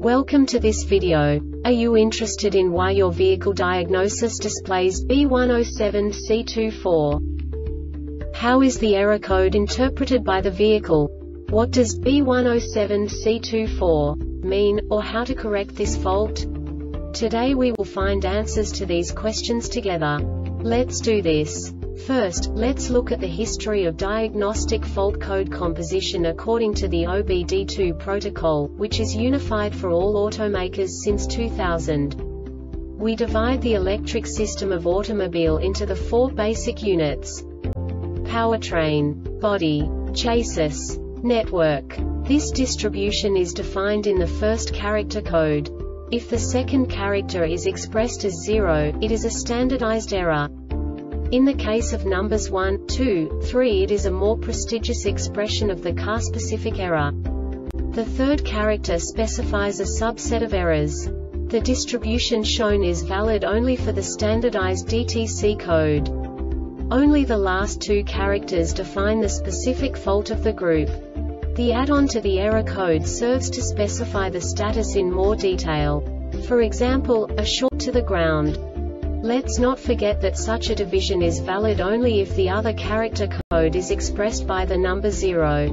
Welcome to this video. Are you interested in why your vehicle diagnosis displays B107C24? How is the error code interpreted by the vehicle? What does B107C24 mean, or how to correct this fault? Today we will find answers to these questions together. Let's do this. First, let's look at the history of diagnostic fault code composition according to the OBD2 protocol, which is unified for all automakers since 2000. We divide the electric system of automobile into the four basic units: powertrain, body, chassis, network. This distribution is defined in the first character code. If the second character is expressed as 0, it is a standardized error. In the case of numbers 1, 2, 3, it is a more prestigious expression of the car-specific error. The third character specifies a subset of errors. The distribution shown is valid only for the standardized DTC code. Only the last two characters define the specific fault of the group. The add-on to the error code serves to specify the status in more detail. For example, a short to the ground. Let's not forget that such a division is valid only if the other character code is expressed by the number 0.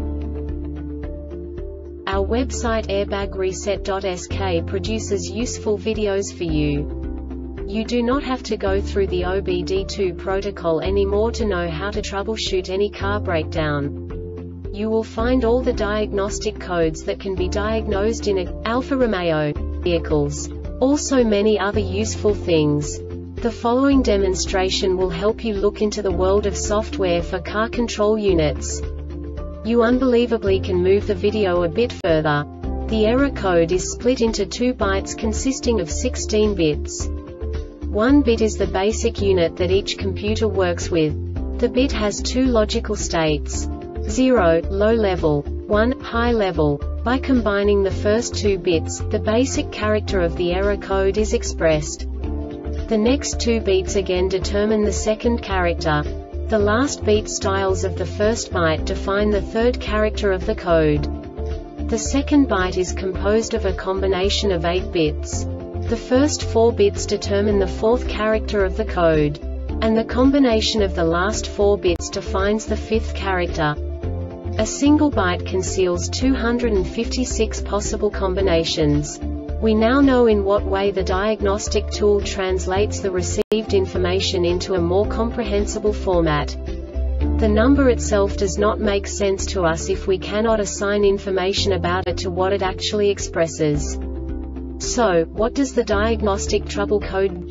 Our website airbagreset.sk produces useful videos for you. You do not have to go through the OBD2 protocol anymore to know how to troubleshoot any car breakdown. You will find all the diagnostic codes that can be diagnosed in Alfa Romeo vehicles. Also many other useful things. The following demonstration will help you look into the world of software for car control units. You unbelievably can move the video a bit further. The error code is split into 2 bytes consisting of 16 bits. 1 bit is the basic unit that each computer works with. The bit has 2 logical states: 0, low level, 1, high level. By combining the first 2 bits, the basic character of the error code is expressed. The next 2 beats again determine the second character. The last beat styles of the first byte define the third character of the code. The second byte is composed of a combination of 8 bits. The first 4 bits determine the fourth character of the code. And the combination of the last 4 bits defines the fifth character. A single byte conceals 256 possible combinations. We now know in what way the diagnostic tool translates the received information into a more comprehensible format. The number itself does not make sense to us if we cannot assign information about it to what it actually expresses. So, what does the diagnostic trouble code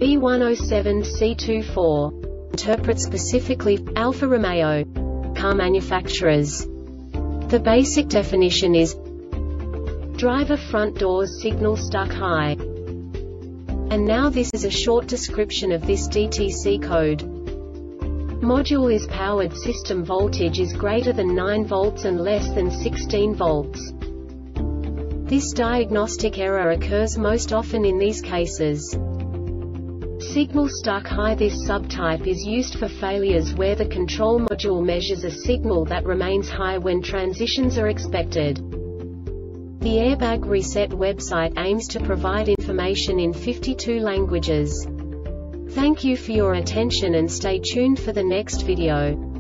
B107C24 interpret specifically for Alfa Romeo car manufacturers? The basic definition is driver front doors signal stuck high. And now this is a short description of this DTC code. Module is powered, system voltage is greater than 9 volts and less than 16 volts. This diagnostic error occurs most often in these cases. Signal stuck high. This subtype is used for failures where the control module measures a signal that remains high when transitions are expected. The Airbag Reset website aims to provide information in 52 languages. Thank you for your attention and stay tuned for the next video.